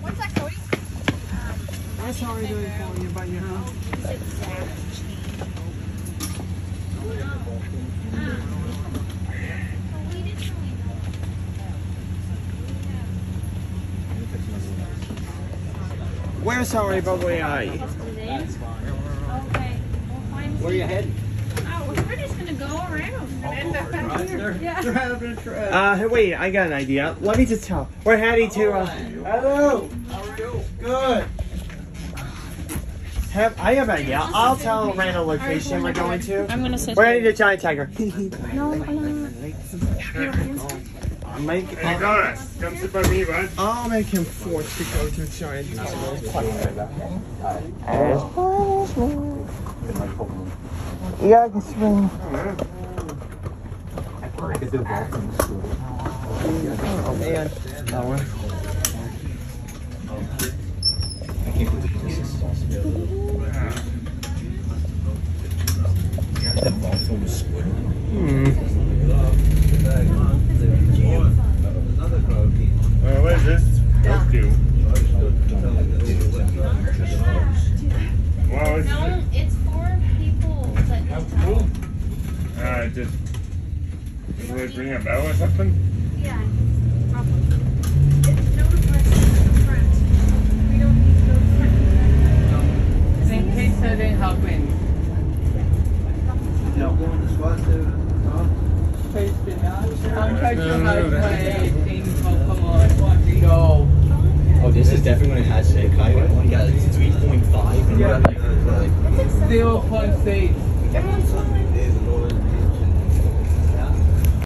What's that, Cody? That's how we're doing for you, but you know. We're sorry, but we are. Okay, we'll find. Where are you heading? Oh, we're just gonna go around. End up out here. Yeah. Wait, I got an idea. Let me just tell. We're heading to, hello! How are you? Good. I have an idea. I'll tell a random location we're going to. I'm gonna sit. We're heading to Giant Tiger. No, Hey, Doris, come sit by me, bud. I'll make him forced to go to Giant Tiger. Yeah, I can swing. Oh, man. What is this? Let's do. Wow, it's no, it's for people that just. Did they bring a bell or something? Yeah, probably. It's notified to the front. We don't need to go to the front. In case I didn't help in. No. I'm trying to help my thing come on. No. Oh, this is definitely when it has sick. I only got 3.5 and Yeah. like 0.6. Everyone's smiling.